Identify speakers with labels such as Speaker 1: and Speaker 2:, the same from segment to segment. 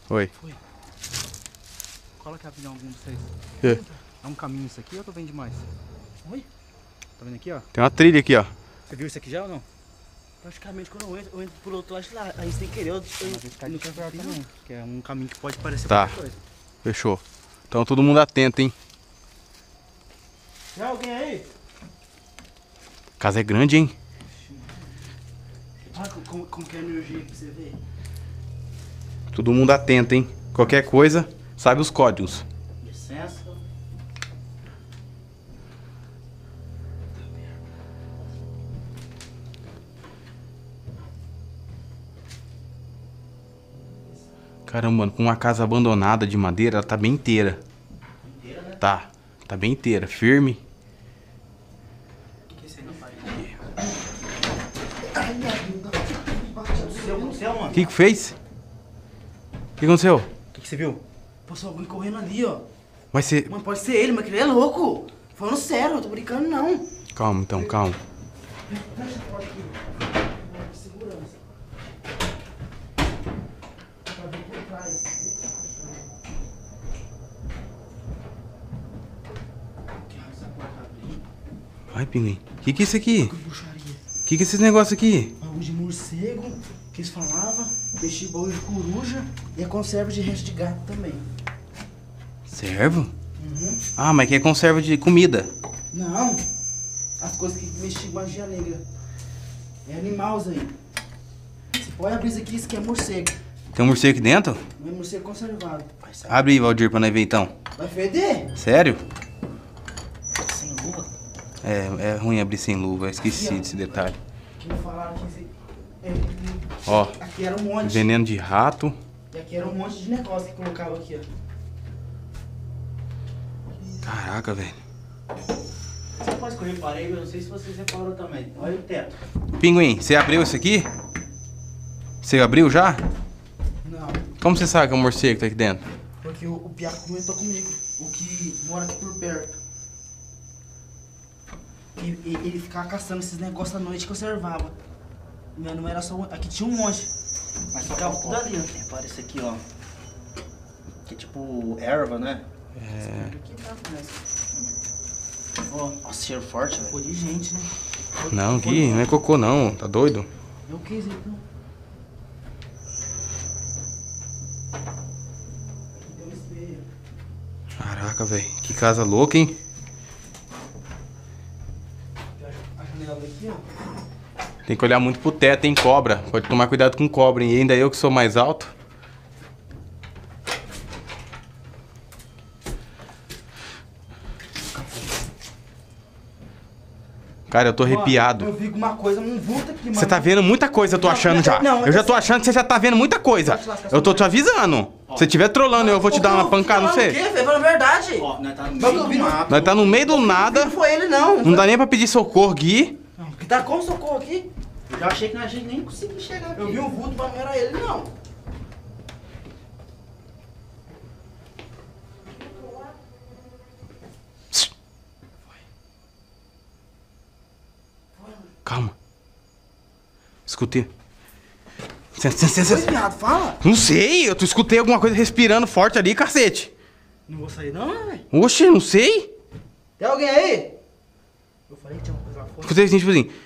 Speaker 1: Oi.
Speaker 2: Foi. Cola aqui rapidão algum de vocês.
Speaker 1: É.
Speaker 2: É um caminho isso aqui ou eu tô vendo demais? Oi? Tá vendo aqui, ó?
Speaker 1: Tem uma trilha aqui, ó.
Speaker 2: Você viu isso aqui já ou não?
Speaker 3: Praticamente quando eu entro por outro lado de lá, aí sem querer, eu
Speaker 2: Não quero falar também. Que é um caminho que pode parecer
Speaker 1: Tá.
Speaker 2: qualquer coisa.
Speaker 1: Fechou. Então todo mundo atento, hein?
Speaker 3: Tem alguém aí?
Speaker 1: A casa é grande, hein?
Speaker 3: Olha como que é a energia pra você ver.
Speaker 1: Todo mundo atento, hein? Qualquer coisa, sabe os códigos.
Speaker 3: Licença.
Speaker 1: Caramba, mano, com uma casa abandonada de madeira, ela tá bem inteira.
Speaker 3: Inteira, né?
Speaker 1: Tá bem inteira, firme.
Speaker 3: O que você não faz? Ai, minha bunda. Aconteceu, mano?
Speaker 1: O que fez? O que aconteceu?
Speaker 2: O que você viu?
Speaker 3: Passou alguém correndo ali, ó.
Speaker 1: Mas você...
Speaker 3: Mano, pode ser ele, mas que ele é louco. Falando sério, eu tô brincando não.
Speaker 1: Calma, então, calma.
Speaker 3: Fecha a porta aqui. Segurança. Pra ver por trás. Que raio essa porta abrir?
Speaker 1: Vai, pinguim. O que é isso aqui?
Speaker 3: Que bruxaria.
Speaker 1: O que é esses negócios aqui?
Speaker 3: Baú de morcego, que eles falavam. Peixe baú de coruja. E a conserva de resto de gato também.
Speaker 1: Servo?
Speaker 3: Uhum.
Speaker 1: Ah, mas que é conserva de comida.
Speaker 3: Não. As coisas que mexem com magia negra. É animais aí. Você pode abrir isso aqui, isso aqui é morcego.
Speaker 1: Tem um morcego aqui dentro?
Speaker 3: Não é morcego conservado. Vai sair.
Speaker 1: Abre aí, Valdir, pra nós ver então.
Speaker 3: Vai feder?
Speaker 1: Sério?
Speaker 3: Sem luva.
Speaker 1: É ruim abrir sem luva, eu esqueci desse detalhe.
Speaker 3: Que me falaram que esse...
Speaker 1: Ó,
Speaker 3: aqui era um monte.
Speaker 1: veneno de rato.
Speaker 3: E aqui era um monte de negócio que colocava aqui, ó.
Speaker 1: Caraca, velho.
Speaker 3: Você pode escolher parede, eu não sei se você separou também. Olha o teto.
Speaker 1: Pinguim, você abriu isso aqui? Você abriu já?
Speaker 3: Não,
Speaker 1: Como você sabe que é um morcego que tá aqui dentro?
Speaker 3: porque o Piaco comentou comigo. O que mora aqui por perto. E ele ficava caçando esses negócios à noite que conservava. Não era só um... Aqui tinha um monte. Mas ficava tudo ali, ó.
Speaker 2: Repara isso aqui, ó. Que é tipo erva, né?
Speaker 3: Aqui tá, mas...
Speaker 2: Ó, nossa, cheiro forte, velho.
Speaker 3: Pô de gente, né?
Speaker 1: Não, aqui não é cocô não, tá doido?
Speaker 3: É o que isso então? Aqui tem um espelho.
Speaker 1: Caraca, velho. Que casa louca, hein?
Speaker 3: A janela daqui, ó.
Speaker 1: Tem que olhar muito pro teto, hein, cobra. Pode tomar cuidado com cobra, hein? E ainda eu que sou mais alto. Cara, eu tô arrepiado.
Speaker 3: Eu vi uma coisa, um vulto aqui, mano.
Speaker 1: Você tá vendo muita coisa, eu tô
Speaker 3: Não,
Speaker 1: achando já.
Speaker 3: não,
Speaker 1: Eu já tô achando que você já tá vendo muita coisa. Eu tô te avisando. Se você estiver trolando, eu vou te dar uma pancada no
Speaker 3: O
Speaker 1: você.
Speaker 3: quê, velho? Falando a verdade.
Speaker 2: Ó, nós tá no
Speaker 3: Mas
Speaker 2: meio
Speaker 3: eu
Speaker 2: do
Speaker 3: vi no-
Speaker 2: mato.
Speaker 1: Nós tá no meio do nada.
Speaker 3: Não foi ele, não.
Speaker 1: Não dá nem pra pedir socorro, Gui.
Speaker 3: Não, que tá como socorro aqui?
Speaker 2: Eu já achei que a gente nem conseguia chegar aqui.
Speaker 3: Eu vi um vulto, mas não era ele, não.
Speaker 1: Calma. Escutei.
Speaker 3: Foi, viado, fala.
Speaker 1: Não sei, eu escutei alguma coisa respirando forte ali, cacete.
Speaker 3: Não vou sair, não, né, velho?
Speaker 1: Oxe, não sei.
Speaker 3: Tem alguém aí? Eu falei que tinha uma coisa lá fora.
Speaker 1: Escutei assim, tipo assim.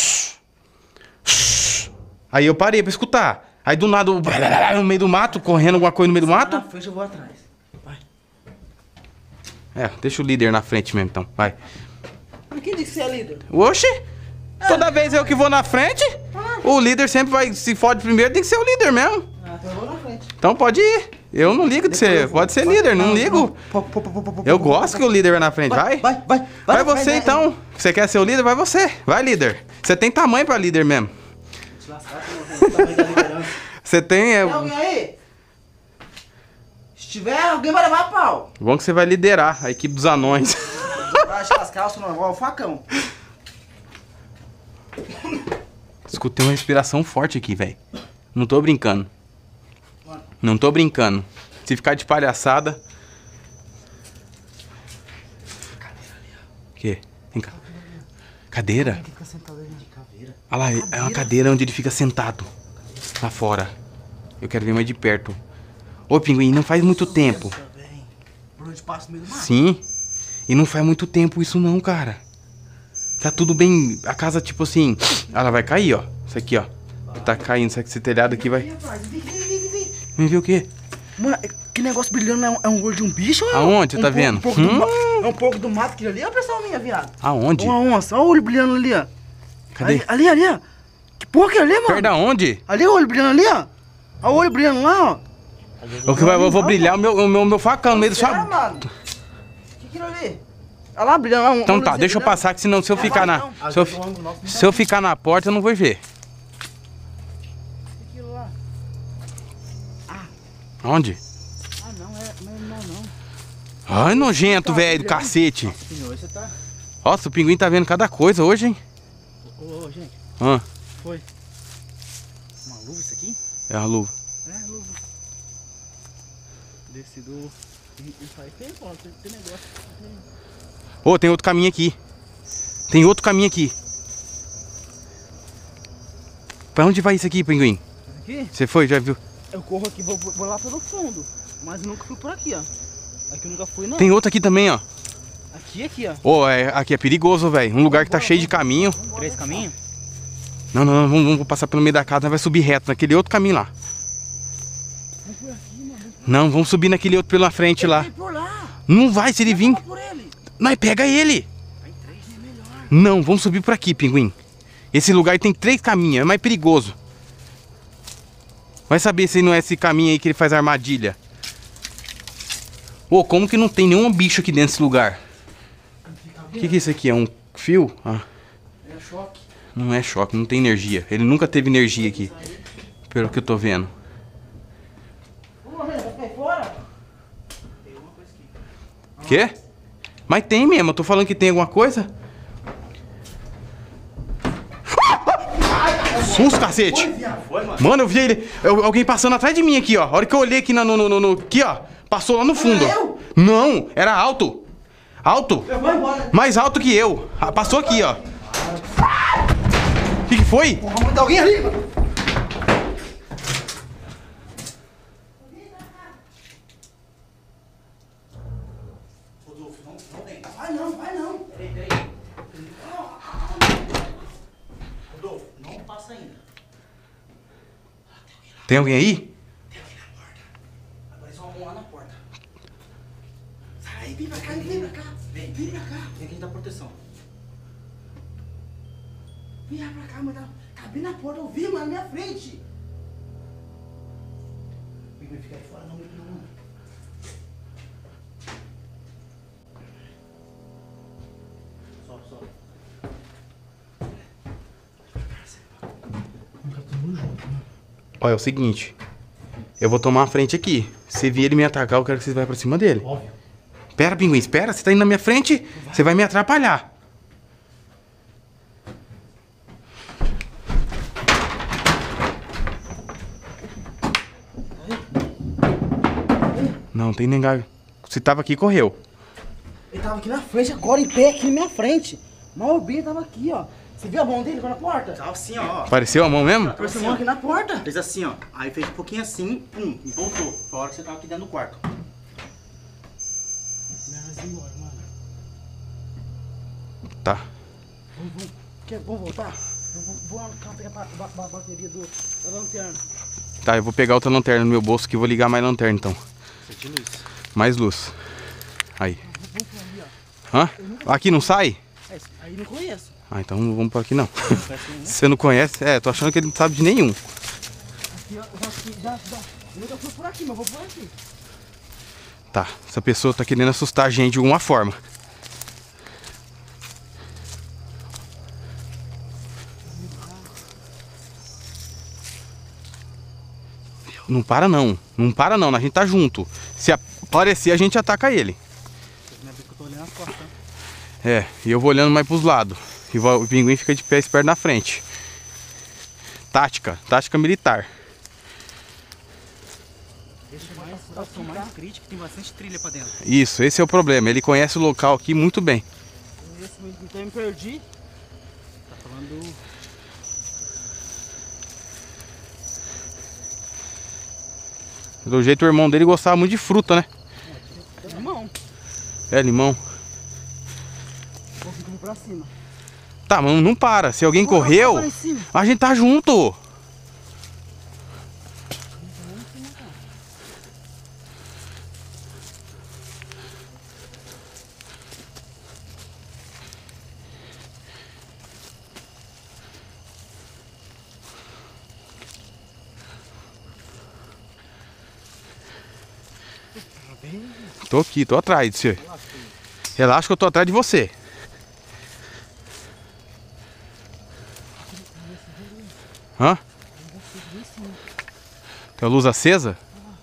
Speaker 1: Aí eu parei pra escutar. Aí do nada, no meio do mato, correndo alguma coisa no meio do
Speaker 3: Vai
Speaker 1: mato.
Speaker 3: na frente, eu vou atrás. Vai.
Speaker 1: É, deixa o líder na frente mesmo, então. Vai.
Speaker 3: Mas quem disse que você é líder?
Speaker 1: Oxe, toda vez eu que vou na frente, o líder sempre vai, se fode primeiro, tem que ser o líder mesmo.
Speaker 3: Ah, então eu vou na frente.
Speaker 1: Então pode ir. Eu não ligo de ser, pode ser líder, não ligo. Eu gosto que o líder vai na frente, vai. Vai você então. Você quer ser o líder? Vai você. Vai, líder. Você tem tamanho pra líder mesmo.
Speaker 3: Se lascar, o tamanho da liderança.
Speaker 1: Você tem,
Speaker 3: Tem alguém aí? Se tiver, alguém vai levar a pau.
Speaker 1: Bom que você vai liderar a equipe dos anões.
Speaker 3: Vai lascar, o normal, o facão.
Speaker 1: Escutei uma respiração forte aqui, velho. Não tô brincando. Não tô brincando. Se ficar de palhaçada... O quê? Vem cá. Cadeira?
Speaker 3: Ele fica sentado ali de caveira.
Speaker 1: Olha lá, é uma cadeira onde ele fica sentado. Lá fora. Eu quero ver mais de perto. Ô, Pinguim, não faz muito tempo.
Speaker 3: Por onde passa o meio do mato?
Speaker 1: Sim. E não faz muito tempo isso não, cara. Tá tudo bem. A casa, tipo assim, ela vai cair, ó. Isso aqui, ó. Tá caindo, esse telhado aqui vai... Vem ver o quê?
Speaker 3: Mano, que negócio brilhando é um olho de um bicho? Ou
Speaker 1: Aonde? Você tá vendo?
Speaker 3: É um pouco do mato aquilo ali, ó, pessoal minha, viado.
Speaker 1: Aonde?
Speaker 3: Uma onça, olha o olho brilhando ali, ó.
Speaker 1: Cadê?
Speaker 3: Ali, ó. Que porra que é ali, mano?
Speaker 1: Perto da onde?
Speaker 3: Ali o olho brilhando ali, ó. Olha o olho brilhando lá, ó.
Speaker 1: Eu vou brilhar o meu facão no meio do
Speaker 3: mano. O que aquilo ali? Olha lá, brilhando lá.
Speaker 1: Então tá, deixa eu passar, que senão se eu ficar na... Se eu ficar na porta, eu não vou ver.
Speaker 3: Aquilo lá.
Speaker 1: Onde?
Speaker 3: Ah, não, não.
Speaker 1: Ai, nojento, velho, do cacete. Nossa, o Pinguim tá vendo cada coisa hoje, hein?
Speaker 3: Ô, gente. Foi. Uma luva isso aqui?
Speaker 1: É a luva.
Speaker 3: É, luva. Descido. E faz tempo, ó, tem negócio.
Speaker 1: Ô, tem outro caminho aqui. Tem outro caminho aqui. Pra onde vai isso aqui, Pinguim?
Speaker 3: Aqui?
Speaker 1: Você foi, já viu?
Speaker 3: Eu corro aqui, vou lá pelo fundo. Mas eu nunca fui por aqui, ó. Aqui eu nunca fui, não.
Speaker 1: Tem outro aqui também, ó.
Speaker 3: Aqui, ó.
Speaker 1: Ô, aqui é perigoso, velho. Um lugar que tá cheio de caminho.
Speaker 3: 3 caminhos?
Speaker 1: Não, vamos passar pelo meio da casa, nós vai subir reto naquele outro caminho lá. Não, vamos subir naquele outro pela frente lá. Não vai, se ele vir. Nós pega ele. Não, vamos subir por aqui, Pinguim. Esse lugar tem 3 caminhos, é mais perigoso. Vai saber se não é esse caminho aí que ele faz armadilha. Ô, como que não tem nenhum bicho aqui dentro desse lugar? O que é isso aqui? É um fio? Ah.
Speaker 3: É choque.
Speaker 1: Não é choque, não tem energia. Ele nunca teve energia aqui. Pelo que eu tô vendo.
Speaker 3: Vai cair fora?
Speaker 1: Quê? Mas tem mesmo, eu tô falando que tem alguma coisa. Susto, cacete! Mano, eu vi ele. Alguém passando atrás de mim aqui, ó. A hora que eu olhei aqui aqui, ó. Passou lá no fundo. Não, era alto. Alto. Mais alto que eu. Passou aqui, ó. O que foi?
Speaker 3: Tem alguém ali, mano. Rodolfo, não vem. Vai não. Peraí. Rodolfo, não passa ainda.
Speaker 1: Tem alguém aí?
Speaker 3: Tem alguém na porta. Apareceu uma mão lá na porta. Sai, vem pra cá. Vem pra cá. Vem aqui da proteção. Vem pra cá, mano. Tá bem na porta, eu vi, mano, na minha frente. Não vai ficar aí fora, não, mano. Só.
Speaker 1: Olha, é o seguinte. Eu vou tomar a frente aqui. Se vir ele me atacar, eu quero que vocês vão pra cima dele.
Speaker 3: Óbvio.
Speaker 1: Espera, Pinguim, espera. Você tá indo na minha frente, você vai me atrapalhar. Não, tem ninguém. Se tava aqui, correu.
Speaker 3: Ele tava aqui na frente agora, em pé, aqui na minha frente. Mal bem tava aqui, ó. Você viu a mão dele na porta?
Speaker 2: Tava assim, ó.
Speaker 1: Apareceu a mão mesmo?
Speaker 3: Apareceu a mão aqui na porta.
Speaker 2: Fez assim, ó. Aí fez um pouquinho assim, pum, e voltou. Foi a hora que você tava aqui dentro do quarto.
Speaker 1: Tá.
Speaker 3: Vamos voltar? Vou lá no carro pegar a bateria da lanterna.
Speaker 1: Tá, eu vou pegar outra lanterna no meu bolso que eu vou ligar mais lanterna então.
Speaker 2: Sente luz.
Speaker 1: Mais luz. Aí. Hã? Aqui não sai?
Speaker 3: Aí não conheço.
Speaker 1: Ah, então não vamos por aqui não. Se você não conhece, tô achando que ele não sabe de nenhum.
Speaker 3: Aqui, ó, já. Eu nunca fui por aqui, mas vou por aqui.
Speaker 1: Tá, essa pessoa tá querendo assustar a gente de alguma forma. Não para não, a gente tá junto. Se aparecer, a gente ataca ele.
Speaker 3: Eu tô olhando as costas.
Speaker 1: É, e eu vou olhando mais pros lados. E o Pinguim fica de pé esperto na frente. Tática militar.
Speaker 2: Esse é uma situação mais crítica, tem bastante trilha pra dentro.
Speaker 1: Isso, esse é o problema. Ele conhece o local aqui muito bem.
Speaker 3: Então eu me perdi.
Speaker 2: Tá falando...
Speaker 1: Do jeito o irmão dele gostava muito de fruta, né?
Speaker 3: Limão.
Speaker 1: É, limão.
Speaker 3: Vou ficar pra cima.
Speaker 1: Tá, mas não para. Se alguém correu, a gente tá junto. Tô aqui, tô atrás de você. Relaxa que eu tô atrás de você. Hã? Tem a luz acesa?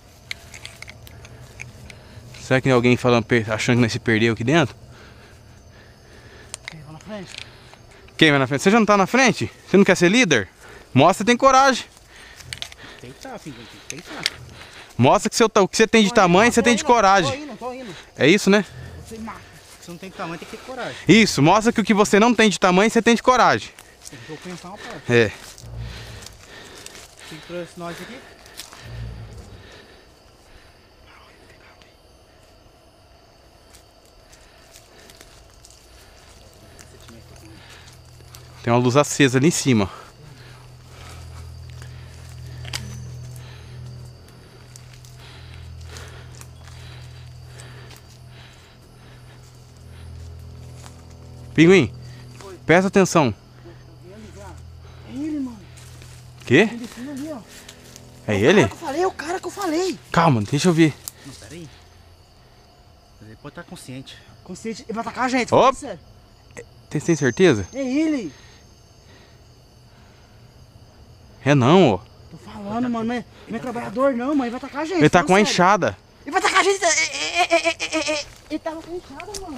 Speaker 1: Será que tem alguém falando, achando que nós se perdeu aqui dentro?
Speaker 3: Quem vai na frente?
Speaker 1: Quem vai na frente? Você já não tá na frente? Você não quer ser líder? Mostra que tem coragem.
Speaker 2: Tem que estar, filho. Tem que estar.
Speaker 1: Mostra que o que você tem de tamanho, você tem de coragem.
Speaker 2: Tô indo.
Speaker 1: É isso, né?
Speaker 2: Você mata. Se não tem tamanho, tem que ter coragem.
Speaker 1: Isso, mostra que o que você não tem de tamanho, você tem de coragem.
Speaker 2: Vou pensar uma parte.
Speaker 1: É.
Speaker 2: Quem trouxe nós aqui?
Speaker 1: Tem uma luz acesa ali em cima. Pinguim, presta atenção.
Speaker 3: É ele, mano.
Speaker 1: Quê?
Speaker 3: Ali, ó.
Speaker 1: É ele?
Speaker 3: É o cara que eu falei.
Speaker 1: Calma, deixa eu ver.
Speaker 2: Não, peraí. Mas ele pode estar consciente.
Speaker 3: Consciente, ele vai atacar a gente.
Speaker 1: Ó.
Speaker 3: Fala sério.
Speaker 1: Tem certeza?
Speaker 3: É ele.
Speaker 1: É não, ó.
Speaker 3: Tô falando, mano. Não é trabalhador, não, mano. Ele vai atacar a gente.
Speaker 1: Ele tá
Speaker 3: fala
Speaker 1: com a
Speaker 3: sério.
Speaker 1: enxada.
Speaker 3: Ele vai atacar a gente. Ele tava com a enxada, mano.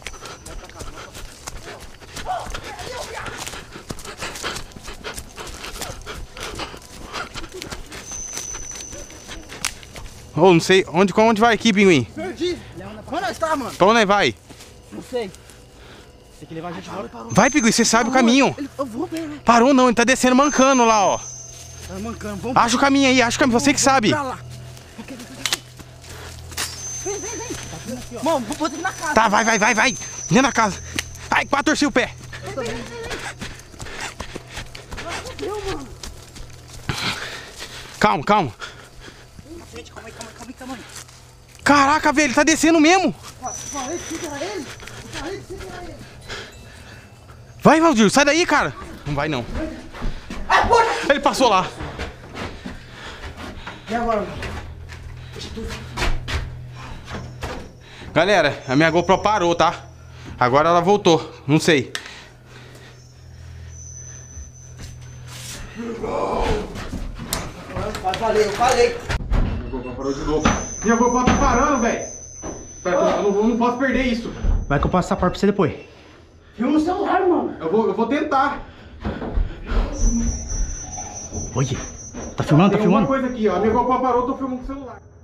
Speaker 1: Ô, não sei. Onde vai aqui, Pinguim?
Speaker 3: Perdi. Onde nós tá, mano?
Speaker 1: Pra onde vai?
Speaker 3: Não sei.
Speaker 2: Tem que levar a gente embora.
Speaker 1: Vai, Pinguim, você sabe o caminho.
Speaker 3: Eu vou ver, né?
Speaker 1: Parou não, ele tá descendo mancando lá, ó.
Speaker 3: Tá mancando. Vamos
Speaker 1: Acha o caminho aí, acha o caminho, você que sabe.
Speaker 3: pra lá. Vem. Mano, vou botar aqui na casa.
Speaker 1: Tá, vai. Dentro da casa. Ai, quase torci o pé.
Speaker 3: Meu, mano.
Speaker 1: Calma.
Speaker 2: Gente, calma aí.
Speaker 1: Caraca, velho, ele tá descendo mesmo.
Speaker 3: Falei que era ele.
Speaker 1: Vai, Valdir, sai daí, cara. Não vai, não. Ele passou lá.
Speaker 3: E agora, mano?
Speaker 1: Galera, a minha GoPro parou, tá? Agora ela voltou, não sei.
Speaker 3: Eu falei.
Speaker 1: Minha GoPro parou de novo. Minha GoPro tá parando, velho. Eu não posso perder isso.
Speaker 2: Vai que eu passo essa parte pra você depois.
Speaker 3: Filma no celular, mano.
Speaker 1: Eu vou tentar.
Speaker 2: Olha. Tá filmando?
Speaker 1: Tem uma coisa aqui, ó. A minha GoPro parou, eu tô filmando com o celular.